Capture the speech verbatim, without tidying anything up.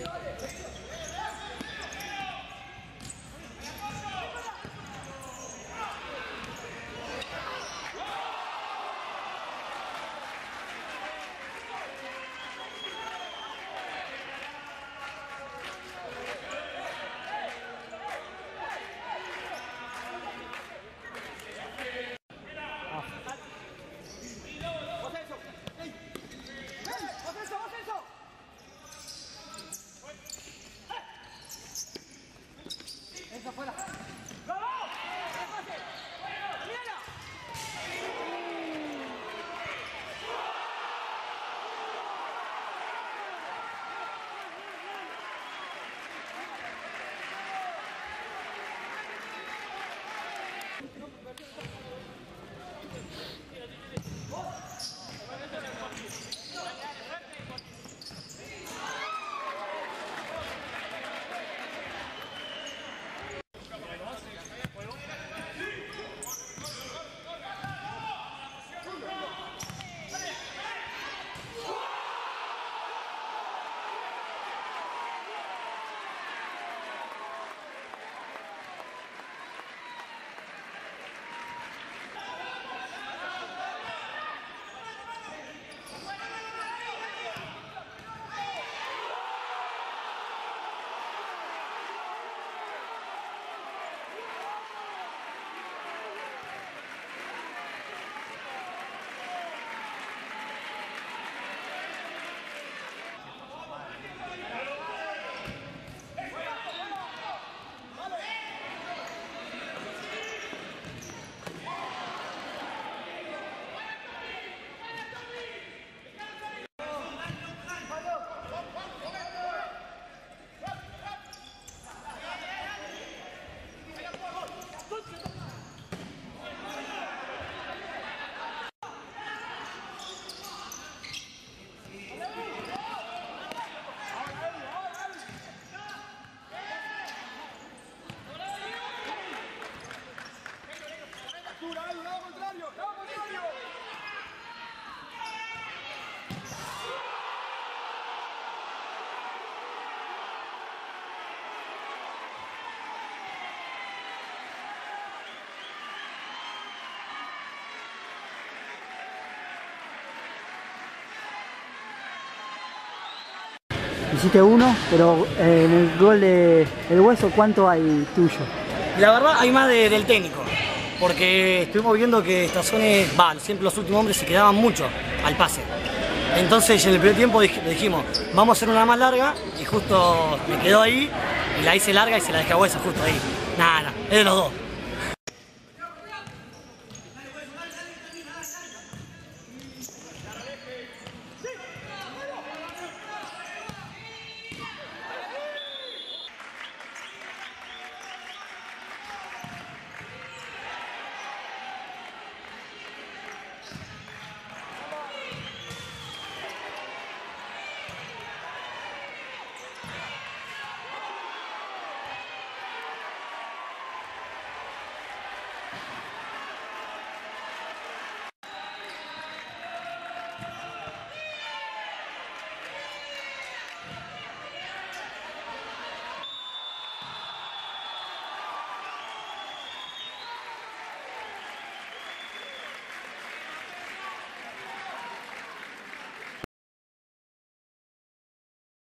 Hiciste uno, pero eh, en el gol de El Hueso, ¿cuánto hay tuyo? La verdad hay más de, del técnico, porque estuvimos viendo que Estazones, va, siempre los últimos hombres se quedaban mucho al pase. Entonces en el primer tiempo dij, dijimos, vamos a hacer una más larga, y justo me quedó ahí, y la hice larga y se la dejé a Hueso justo ahí. Nada, nada, es de los dos.